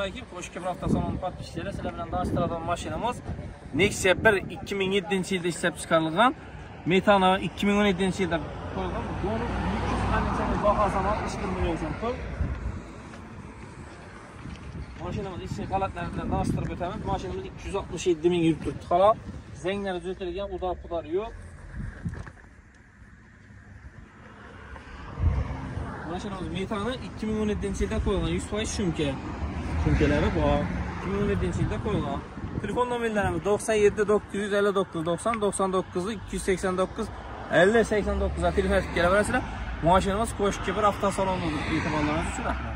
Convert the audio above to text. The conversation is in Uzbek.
aleyküm. Qo'shkebir avtosaloni podpischilari, sizlar bilan tanishtiradigan mashinamiz Nexia 1 2007-yilda ishlab chiqarilgan. Metana 2017-yilda qo'yilgan. Buni 300 qanchalik bahosini 1 million so'm pul. Mashinamiz ichki holatlarini bilan tanishtirib o'tamiz. Mashinamiz 267 ming yurib turibdi xolos. Zanglari o'zgartirilgan, udar-pudar yo'q. Mashinamiz Metana 2017-yilda qo'yilgan, 100% shumka. Shumkalari bor. 2017-yilda qo'yilgan. Telefon nomerlarimiz 97 959 90 99 289 50 89 ga telefon qilib kelaverasizlar. Mashinamiz Qo'shkebir avtosalonida e'tiborlaringiz uchun rahmat.